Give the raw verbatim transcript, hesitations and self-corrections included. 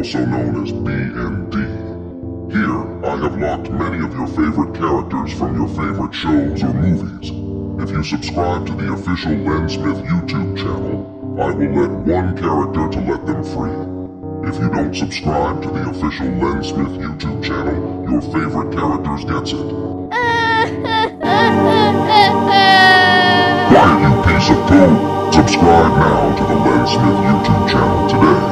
also known as B and D. Here, I have locked many of your favorite characters from your favorite shows or movies. If you subscribe to the official Lensmith YouTube channel, I will let one character to let them free. If you don't subscribe to the official Lensmith YouTube channel, your favorite characters gets it. Quiet, you piece of poo! Subscribe now to the Lensmith YouTube channel today.